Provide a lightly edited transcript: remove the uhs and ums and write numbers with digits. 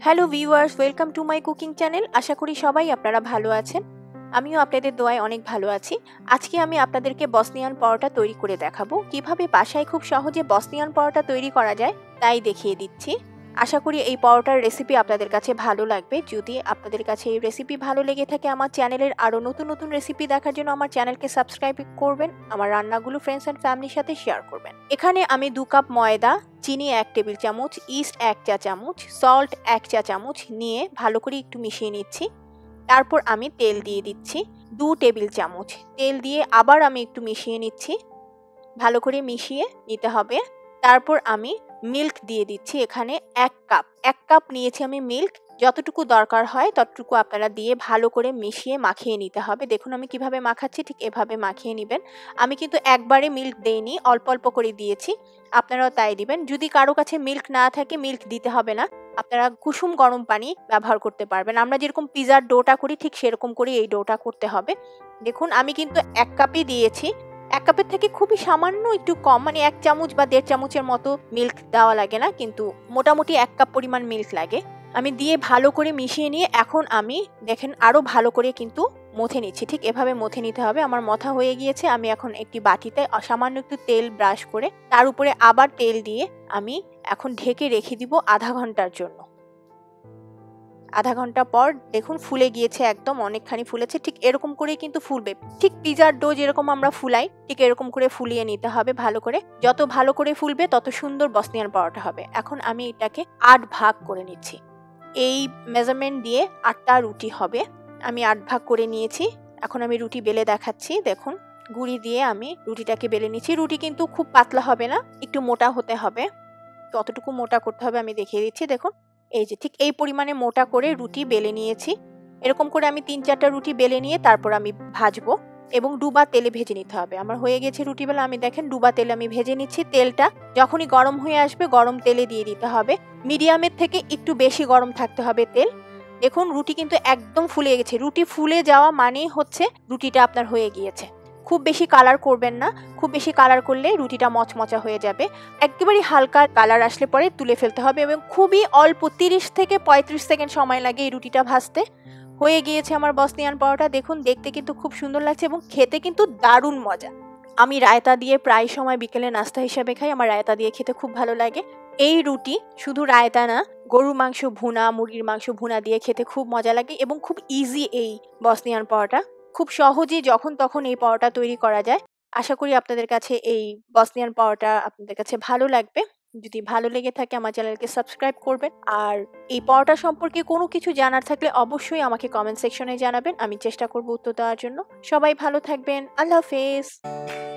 Hello viewers, welcome to my cooking channel. আশা করি সবাই আপনারা ভালো আছেন। আমিও আপনাদের দোয়ায় অনেক ভালো আছি। আজকে আমি আপনাদেরকে বসনিয়ান পরোটা তৈরি করে দেখাবো। কিভাবে বাসায় খুব সহজে বসনিয়ান পরোটা তৈরি করা যায় তাই দেখিয়ে দিচ্ছি। আশা করি এই পরোটার রেসিপি আপনাদের কাছে ভালো লাগবে। যদি আপনাদের কাছে এই রেসিপি ভালো লেগে থাকে, আমার চ্যানেলের আরও নতুন নতুন রেসিপি দেখার জন্য আমার চ্যানেলকে সাবস্ক্রাইব করবেন, আমার রান্নাগুলো ফ্রেন্ডস অ্যান্ড ফ্যামিলির সাথে শেয়ার করবেন। এখানে আমি 2 কাপ ময়দা, চিনি 1 টেবিল চামচ, ইস্ট 1 চা চামচ, সল্ট 1 চা চামচ নিয়ে ভালো করে একটু মিশিয়ে নিচ্ছি। তারপর আমি তেল দিয়ে দিচ্ছি 2 টেবিল চামচ। তেল দিয়ে আবার আমি একটু মিশিয়ে নিচ্ছি, ভালো করে মিশিয়ে নিতে হবে। তারপর আমি মিল্ক দিয়ে দিচ্ছি। এখানে 1 কাপ নিয়েছি আমি মিল্ক। যতটুকু দরকার হয় ততটুকু আপনারা দিয়ে ভালো করে মিশিয়ে মাখিয়ে নিতে হবে। দেখুন আমি কিভাবে মাখাচ্ছি, ঠিক এভাবে মাখিয়ে নেবেন। আমি কিন্তু একবারে মিল্ক দেইনি, অল্প অল্প করে দিয়েছি, আপনারাও তাই দিবেন। যদি কারো কাছে মিল্ক না থাকে, মিল্ক দিতে হবে না, আপনারা কুসুম গরম পানি ব্যবহার করতে পারবেন। আমরা যেরকম পিজার ডোটা করি ঠিক সেরকম করে এই ডোটা করতে হবে। দেখুন আমি কিন্তু 1 কাপই দিয়েছি। 1 কাপের থেকে খুবই সামান্য একটু কম, মানে 1 চামচ বা 1.5 চামচের মতো মিল্ক দেওয়া লাগে না, কিন্তু মোটামুটি 1 কাপ পরিমাণ মিল্ক লাগে। আমি দিয়ে ভালো করে মিশিয়ে নিয়ে এখন আমি দেখেন আরও ভালো করে কিন্তু মথে নিচ্ছি। ঠিক এভাবে মথে নিতে হবে। আমার মথা হয়ে গিয়েছে। আমি এখন একটি বাটিতে সামান্য একটু তেল ব্রাশ করে তার উপরে আবার তেল দিয়ে আমি এখন ঢেকে রেখে দিব আধা ঘন্টার জন্য। আধা ঘন্টা পর দেখুন ফুলে গিয়েছে, একদম অনেকখানি ফুলেছে। ঠিক এরকম করেই কিন্তু ফুলবে। ঠিক পিজার ডো যেরকম আমরা ফুলাই ঠিক এরকম করে ফুলিয়ে নিতে হবে ভালো করে। যত ভালো করে ফুলবে তত সুন্দর বসনিয়ান পরোটা হবে। এখন আমি এটাকে 8 ভাগ করে নিচ্ছি। এই মেজারমেন্ট দিয়ে 8টা রুটি হবে। আমি 8 ভাগ করে নিয়েছি। এখন আমি রুটি বেলে দেখাচ্ছি। দেখুন গুঁড়ি দিয়ে আমি রুটিটাকে বেলে নিচ্ছি। রুটি কিন্তু খুব পাতলা হবে না, একটু মোটা হতে হবে। কতটুকু মোটা করতে হবে আমি দেখিয়ে দিচ্ছি। দেখুন এই যে ঠিক এই পরিমাণে মোটা করে রুটি বেলে নিয়েছি। এরকম করে আমি 3-4টা রুটি বেলে নিয়ে তারপর আমি ভাজবো এবং ডুবা তেলে ভেজে নিতে হবে। আমার হয়ে গেছে রুটি বেলা। আমি দেখেন ডুবা তেলে আমি ভেজে নিচ্ছি। তেলটা যখনই গরম হয়ে আসবে গরম তেলে দিয়ে দিতে হবে। মিডিয়ামের থেকে একটু বেশি গরম থাকতে হবে তেল। দেখুন রুটি কিন্তু একদম ফুলে গেছে। রুটি ফুলে যাওয়া মানেই হচ্ছে রুটিটা আপনার হয়ে গিয়েছে। খুব বেশি কালার করবেন না, খুব বেশি কালার করলে রুটিটা মচমচা হয়ে যাবে। একেবারেই হালকা কালার আসলে পরে তুলে ফেলতে হবে এবং খুবই অল্প 30 থেকে 35 সেকেন্ড সময় লাগে এই রুটিটা ভাজতে। হয়ে গিয়েছে আমার বসনিয়ান পরোটা। দেখুন দেখতে কিন্তু খুব সুন্দর লাগছে এবং খেতে কিন্তু দারুণ মজা। আমি রায়তা দিয়ে প্রায় সময় বিকেলে নাস্তা হিসেবে খাই। আমার রায়তা দিয়ে খেতে খুব ভালো লাগে। এই রুটি শুধু রায়তা না, গরুর মাংস ভুনা, মুরগির মাংস ভুনা দিয়ে খেতে খুব মজা লাগে এবং খুব ইজি এই বসনিয়ান পরোটা। খুব সহজেই যখন তখন এই পরোটা তৈরি করা যায়। আশা করি আপনাদের কাছে এই বসনিয়ান পরোটা আপনাদের কাছে ভালো লাগবে। যদি ভালো লেগে থাকে আমার চ্যানেলকে সাবস্ক্রাইব করবেন। আর এই পরোটা সম্পর্কে কোনো কিছু জানার থাকলে অবশ্যই আমাকে কমেন্ট সেকশনে জানাবেন। আমি চেষ্টা করব উত্তর দেওয়ার জন্য। সবাই ভালো থাকবেন। আল্লাহ হাফেজ।